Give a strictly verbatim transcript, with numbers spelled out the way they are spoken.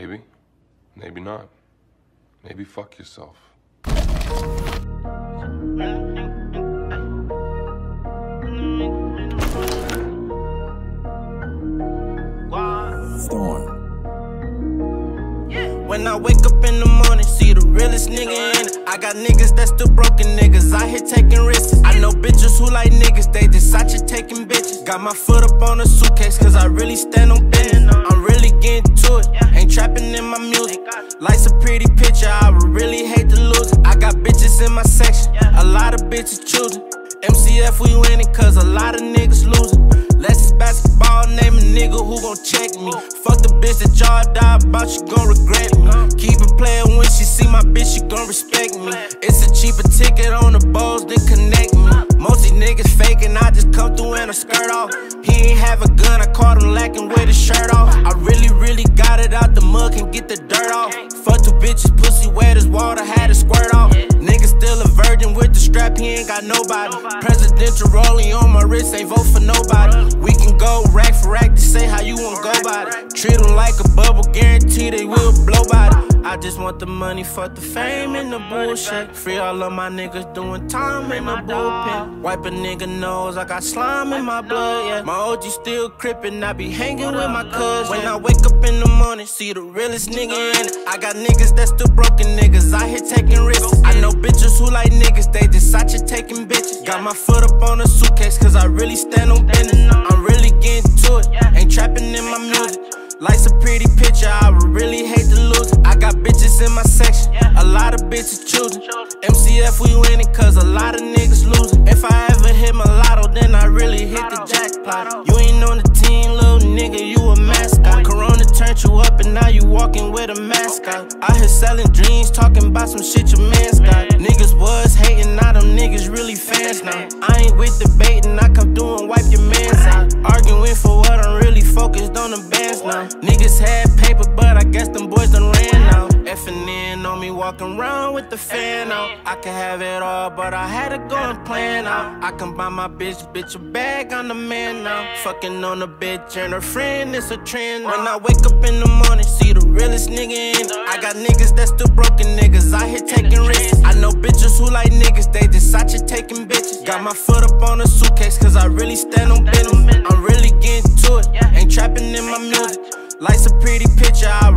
Maybe. Maybe not. Maybe fuck yourself. Storm. When I wake up in the morning, see the realest nigga in it. I got niggas that still broken niggas out here taking risks. I know bitches who like niggas, they just out here taking bitches. Got my foot up on a suitcase, cause I really stand on business. I'm really getting to it, ain't trapping in my music. Life's a pretty picture, I would really hate to lose it. I got bitches in my section, a lot of bitches choosing. M C F we winning, cause a lot of niggas losing. Less is basketball, name a nigga who gon' check me. Fuck the bitch that y'all die about, she gon' regret me. Keep it playing when she see my bitch, she gon' respect me. It's a cheaper ticket on the balls than connect me. Most these niggas faking, I just come through and a skirt off. He ain't have a gun, I caught him lacking with his shirt off. I really, really got it out the mud, can get the dirt off. Fuck the bitches, pussy wet as water, had to squirt off. Nigga still a virgin with the strap, he ain't got nobody. Presidential rolling on my wrist, ain't vote for nobody. We can go rack for rack to say how you wanna go about it. Treat them like a bubble, guarantee they will blow by it. I just want the money, fuck the fame and the bullshit. Free all of my niggas doing time in the bullpen. Wipe a nigga nose, I got slime in my blood, yeah. My O G still crippin', I be hanging with my cousins. When I wake up in the morning, see the realest nigga in it. I got niggas that still broken niggas out here taking risks. I know bitches who like niggas, they just out here taking bitches. Got my foot up on a suitcase, cause I really stand on business. I'm really getting to it, ain't trapping in my music. Life's a pretty picture, I would really hate to lose it. I got bitches in my section, a lot of bitches choosing. M C F we winning, cause a lot of niggas losing. If I ever hit my lotto, then I really hit the jackpot. You ain't on the team, little nigga, you a mascot. Corona turned you up and now you walking with a mascot. Out here selling dreams, talking about some shit your man's got. Niggas was hating, now them niggas really fans now. I ain't with debating, I come through and wipe your mans out. Arguing for what, I'm really focused on the bands now. Niggas had paper, but I guess them boys done ran out. Effing in on me, walking around with the fan out. I can have it all, but I had to go and plan out. I can buy my bitch, bitch a bag, I'm the man now. Fucking on a bitch and her friend, it's a trend now. When I wake up in the morning, see the realest nigga in it. I got niggas that still broken niggas out here taking risks. I know bitches who like niggas, they just out here taking bitches. Got my foot up on a suitcase, cause I really stand on business. I'm really getting to it, ain't trapping in my music. Life's a pretty picture, I